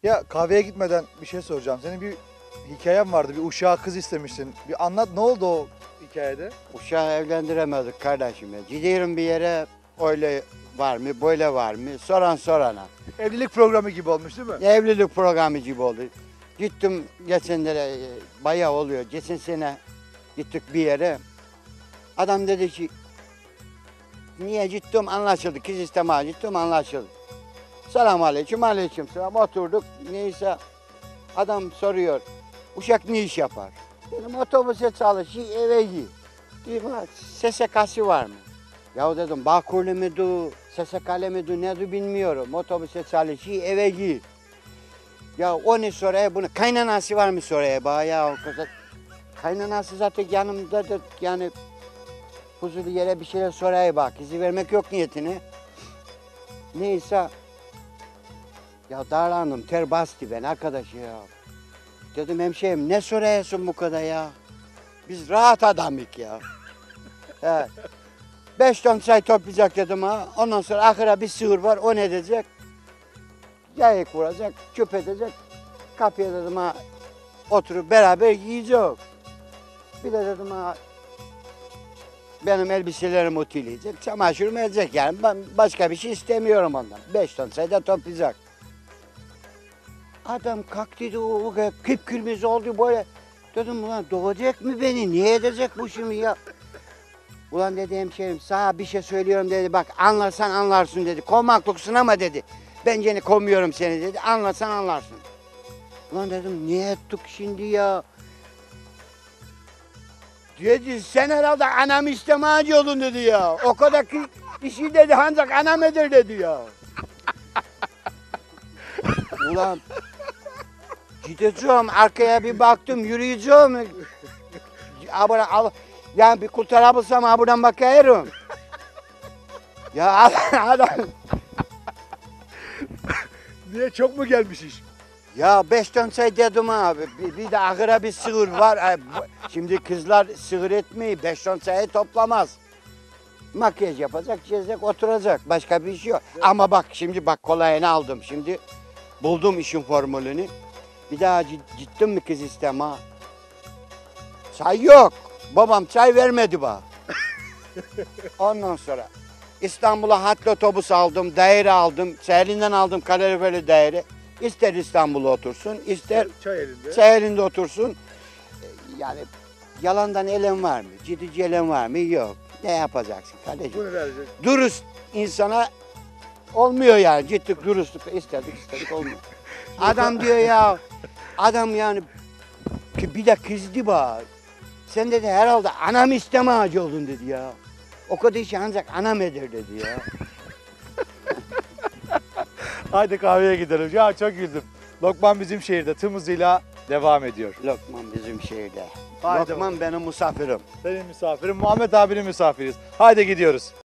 Ya kahveye gitmeden bir şey soracağım. Senin bir hikayen vardı. Bir uşağa kız istemiştin. Bir anlat, ne oldu o hikayede? Uşağı evlendiremedik kardeşim ya. Gidiyorum bir yere, öyle var mı, böyle var mı? Soran sorana. Evlilik programı gibi olmuş değil mi? Evlilik programı gibi oldu. Gittim geçenlere, bayağı oluyor. Geçen sene gittik bir yere. Adam dedi ki, niye gittim anlaşıldı. Kız istemeye gittim anlaşıldı. Selamun aleyküm, aleyküm selam. Oturduk. Neyse adam soruyor. Uşak ne iş yapar? Dedim otobüse çalışıyor, eve gidiyor. Dedim ha, SSK'sı var mı? Ya dedim Bağkurlu muydu, SSK'lı mıydı, nedir bilmiyorum. Otobüse çalışıyor, eve gidiyor. Ya o ne soraya bunu, kaynanası var mı soraya bana ya. O kadar. Kaynanası zaten yanımdadır yani. Huzurlu yere bir şeyler soraya bak, izi vermek yok niyetini. Neyse. Ya darlandım, ter bastı ben arkadaş ya. Dedim hemşehrim ne soruyorsun bu kadar ya? Biz rahat adamık ya. Evet. 5 ton çay toplayacak dedim ha. Ondan sonra ahıra bir sığır var, o ne edecek? Yayık vuracak, çöp edecek. Kapıya dedim ha, oturup beraber yiyeceğiz. Bir de dedim ha, benim elbiselerimi ütüleyecek, çamaşırımı edecek yani. Ben başka bir şey istemiyorum ondan. 5 ton çay da toplayacak. Adam kalktıydı, o kıpkırmızı oldu böyle. Dedim ulan doğacak mı beni, niye edecek bu şimdi ya? Ulan dedi hemşerim sana bir şey söylüyorum dedi, bak anlarsan anlarsın dedi. Kovmaklıksın ama dedi. Ben seni kovmuyorum seni dedi, anlarsan anlarsın. Ulan dedim niye ettik şimdi ya? Dedi sen herhalde anam istemez yolun dedi ya. O kadar kişi dedi ancak anam eder dedi ya. Ulan gideceğim arkaya bir baktım yürüyeceğim. Yani bir kurtarabilsem buradan bakıyorum. Ya adam. Niye, çok mu gelmiş iş? Ya 5 ton çay dedim abi. Bir de ahıra bir sığır var. Şimdi kızlar sığır etmeyi 5 ton çayı toplamaz. Makyaj yapacak, gezecek, oturacak. Başka bir şey yok. Ama bak şimdi bak kolayını aldım. Şimdi buldum işin formülünü. Bir daha gittim mi kız isteme? Çay yok. Babam çay vermedi bana. Ondan sonra İstanbul'a hatlı otobüs aldım, daire aldım. Sahilinden aldım kaloriferi daire. İster İstanbul'a otursun, ister Çay elinde. çay elinde otursun. Yani yalandan elem var mı? Ciddi elem var mı? Yok. Ne yapacaksın kardeşim? Bunu verecek. Dürüst insana olmuyor yani. Ciddi dürüstlük istedik olmuyor. Adam diyor ya, adam yani bir de kızdı bana. Sen dedi herhalde anam isteme ağacı oldun dedi ya. O kadar işi ancak anam eder dedi ya. Haydi kahveye gidelim. Ya çok güldüm. Lokman bizim şehirde tüm hızıyla devam ediyor. Lokman bizim şehirde. Haydi Lokman benim misafirim. Senin misafirin, Muhammed abinin misafiriyiz. Haydi gidiyoruz.